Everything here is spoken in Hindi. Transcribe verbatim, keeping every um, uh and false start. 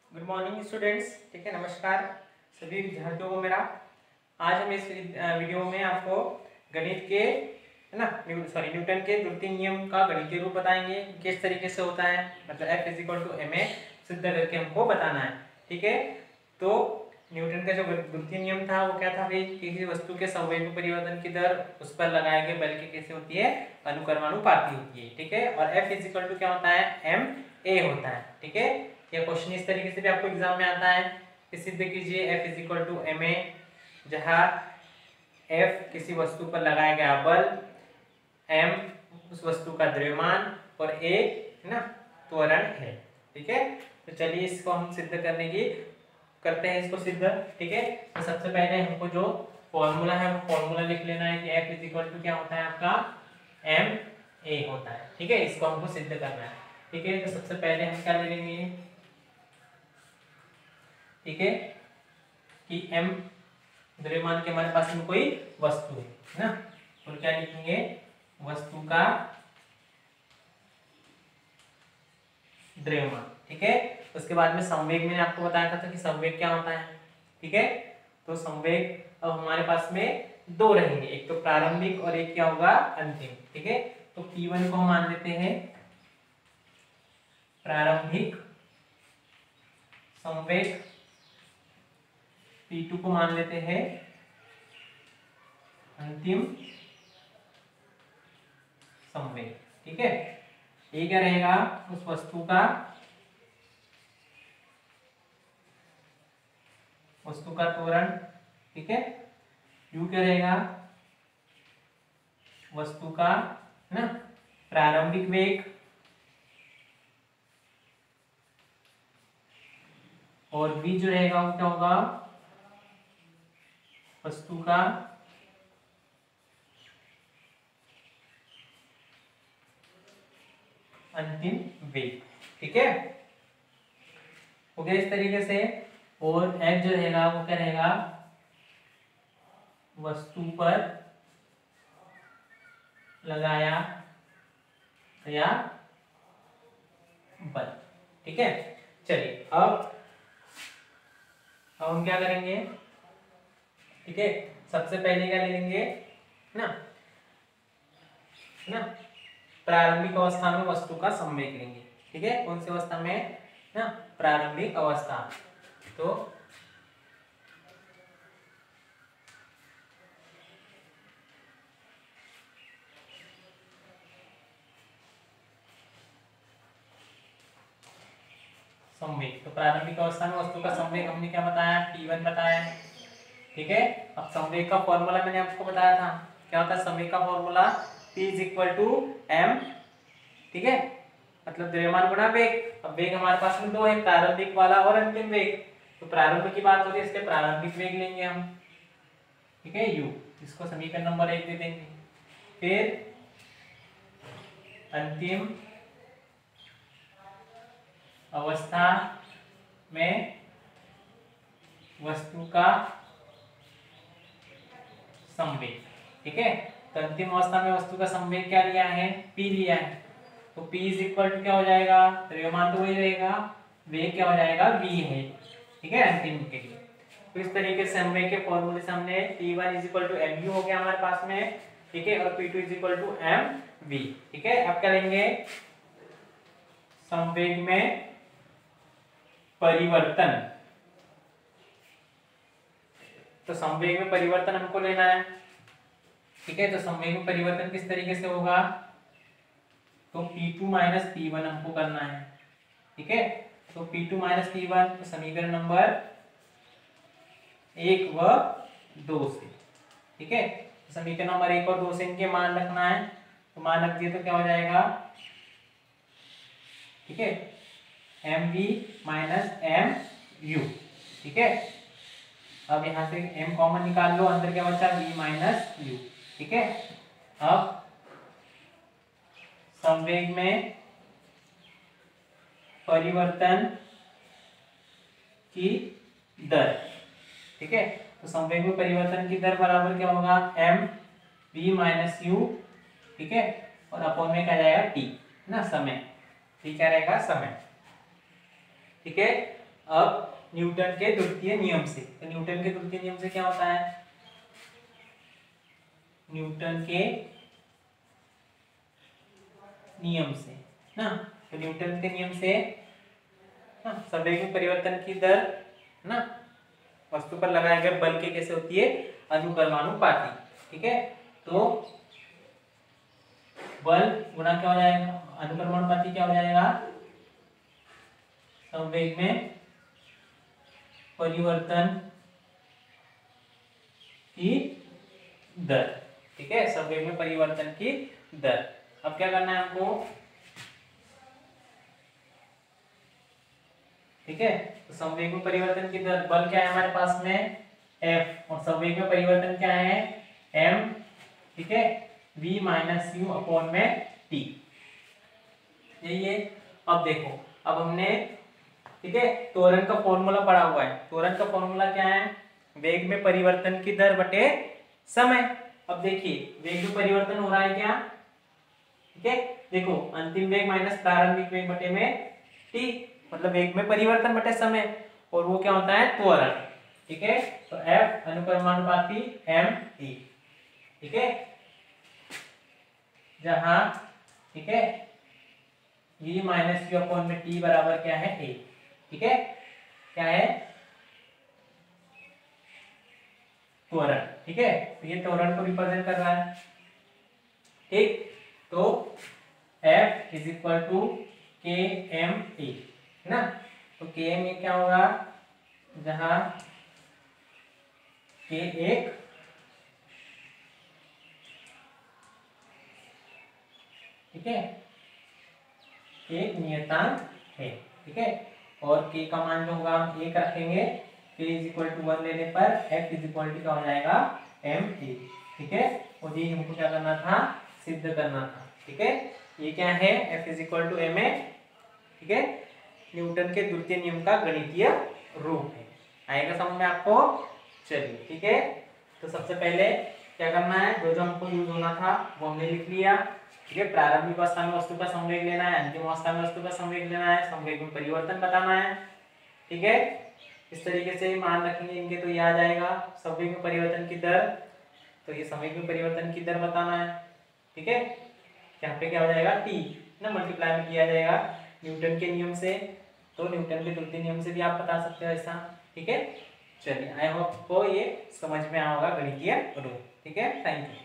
Good morning students. ठीक है, नमस्कार सभी विद्यार्थियों को मेरा। आज हम इस वीडियो में आपको गणित के है ना सॉरी न्यूटन के द्वितीय नियम का गणितीय रूप बताएंगे, किस तरीके से होता है, मतलब F is equal to m a सिद्ध करके हमको बताना है। ठीक है, तो न्यूटन का जो द्वितीय नियम था वो क्या था भाई, किसी वस्तु के संवेग परिवर्तन की दर उस पर लगाए गए बल की कैसे होती है, अनुक्रमानुपाती होती है। ठीक है, और F इज इक्वल टू क्या होता है, एम ए होता है। ठीक है, यह क्वेश्चन इस तरीके से भी आपको एग्जाम में आता है कि सिद्ध कीजिए F is equal to m a, जहाँ F किसी वस्तु पर लगाया गया बल, m उस वस्तु का द्रव्यमान और a है ना त्वरण है। ठीक है, तो चलिए इसको हम सिद्ध करने की करते हैं इसको सिद्ध। ठीक है, तो सबसे पहले हमको जो फॉर्मूला है वो फॉर्मूला लिख लेना है कि F इज इक्वल टू क्या होता है आपका एम ए होता है। ठीक है, इसको हमको सिद्ध करना है। ठीक है, तो सबसे पहले हम क्या ले लेंगे, ठीक है, कि m द्रव्यमान के हमारे पास में कोई वस्तु है ना, तो क्या लिखेंगे, वस्तु का द्रव्यमान। ठीक है, उसके बाद में संवेग मैंने आपको बताया था, था कि संवेग क्या होता है। ठीक है, तो संवेग अब हमारे पास में दो रहेंगे, एक तो प्रारंभिक और एक क्या होगा अंतिम। ठीक है, तो पी वन को हम मान लेते हैं प्रारंभिक संवेग, पी टू को मान लेते हैं अंतिम संवेग। ठीक है, ये क्या रहेगा, उस वस्तु का वस्तु का त्वरण। ठीक है, यू क्या रहेगा, वस्तु का है ना प्रारंभिक वेग, और v जो रहेगा वो क्या होगा, वस्तु का अंतिम वेग। ठीक है, हो गया इस तरीके से। और f जो रहेगा वो क्या रहेगा, वस्तु पर लगाया गया बल। ठीक है, चलिए अब अब हम क्या करेंगे, ठीक है, सबसे पहले क्या ले लेंगे ना ना प्रारंभिक अवस्था में वस्तु का संवेग लेंगे। ठीक है, कौन सी अवस्था में ना, प्रारंभिक अवस्था। तो संवेग, तो प्रारंभिक अवस्था में वस्तु का संवेग हमने क्या बताया, टी वन बताया। ठीक है, अब संवेग का फॉर्मूला मैंने आपको बताया था, क्या होता है संवेग का formula, P is equal to m. ठीक है, मतलब द्रव्यमान गुणा वेग। अब वेग हमारे पास में दो है, प्रारंभिक वाला और अंतिम वेग। तो प्रारंभ की बात होती है, इसके प्रारंभिक वेग लेंगे हम। ठीक है, u, इसको समीकरण नंबर एक दे देंगे। फिर अंतिम अवस्था में वस्तु का संवेग। ठीक है, तो अंतिम अवस्था में वस्तु का संवेग क्या लिया है, p लिया है। तो p इज इक्वल टू क्या हो जाएगा, द्रव्यमान तो वही रहेगा, वेग क्या हो जाएगा, v है। ठीक है, अंतिम के लिए। तो इस तरीके से संवेग के फॉर्मूले से हमने t one is equal to m u हो गया हमारे पास में। ठीक है, और p two is equal to m v. ठीक है, अब क्या लेंगे, संवेग में परिवर्तन। तो संवेग में परिवर्तन हमको लेना है। ठीक है, तो संवेग में परिवर्तन किस तरीके से होगा, तो p two minus p one हमको करना है। ठीक है, तो p two minus p one, तो समीकरण नंबर एक व दो से। ठीक है, तो समीकरण नंबर एक और दो से इनके मान रखना है, तो मान रख दिए तो क्या हो जाएगा, ठीक है, m v minus m u. ठीक है, अब यहां से m कॉमन निकाल लो, अंदर क्या बचा, v माइनस यू। ठीक है, अब संवेग में परिवर्तन की दर। ठीक है, तो संवेग में परिवर्तन की दर बराबर क्या होगा, m v माइनस यू। ठीक है, और अपॉन में क्या जाएगा, t ना समय। ठीक है, रहेगा समय। ठीक है, अब न्यूटन के द्वितीय नियम से, तो न्यूटन के द्वितीय नियम से क्या होता है, न्यूटन के नियम से ना, तो न्यूटन के नियम से ना संवेग में परिवर्तन की दर ना वस्तु पर लगाए गए बल के कैसे होती है, अनुक्रमानुपाती। ठीक है, तो बल गुणा क्या हो जाएगा, अनुक्रमानुपाती क्या हो जाएगा, संवेग में परिवर्तन की दर। ठीक है, संवेग में परिवर्तन की दर। अब क्या करना है हमको, ठीक है, तो संवेग में परिवर्तन की दर, बल क्या है हमारे पास में F, और संवेग में परिवर्तन क्या है m। ठीक है, v माइनस यू अपॉन में t, यही है। अब देखो, अब हमने, ठीक है, त्वरण का फॉर्मूला पढ़ा हुआ है। त्वरण का फॉर्मूला क्या है, वेग में परिवर्तन की दर बटे समय। अब देखिए वेग में परिवर्तन हो रहा है क्या, ठीक है, देखो अंतिम वेग माइनस प्रारंभिक वेग बटे में t, मतलब वेग में परिवर्तन बटे समय, और वो क्या होता है, त्वरण। ठीक है, तो F अनुक्रमानुपाती m t। ठीक है, जहां, ठीक है, v माइनस यू अपॉन में t बराबर क्या है a। ठीक है, क्या है, त्वरण। ठीक है, तो ये त्वरण को रिप्रेजेंट कर रहा है। ठीक, तो F इज इक्वल टू के एम टी, है ना, तो के एम ये क्या होगा, जहां के एक ठीक है एक नियतांक है। ठीक है, और के का मान जो होगा हम एक रखेंगे, के इज इक्वल टू वन लेने पर एफ इज इक्वल टू क्या हो जाएगा, एम ए। ठीक है, और ये हमको क्या करना था, सिद्ध करना था। ठीक है, ये क्या है, F is equal to m a. ठीक है, न्यूटन के द्वितीय नियम का गणितीय रूप है। आएगा समझ में आपको, चलिए। ठीक है, तो सबसे पहले क्या करना है, जो जो हमको यूज होना था वो हमने लिख लिया। ठीक है, प्रारंभिक अवस्था में वस्तु का संवेग लेना है, अंतिम अवस्था में वस्तु का संवेग लेना है, संवेग में परिवर्तन बताना है। ठीक है, इस तरीके से मान रखेंगे इनके तो ये आ जाएगा संवेग में परिवर्तन की दर, तो ये संवेग में परिवर्तन की दर बताना है। ठीक है, यहाँ पे क्या हो जाएगा, टी ना मल्टीप्लाई में किया जाएगा न्यूटन के नियम से, तो न्यूटन के द्वितीय नियम से भी आप बता सकते हो ऐसा। ठीक है, चलिए, आई होप को ये समझ में आया होगा गणितीय रूप। ठीक है, थैंक यू।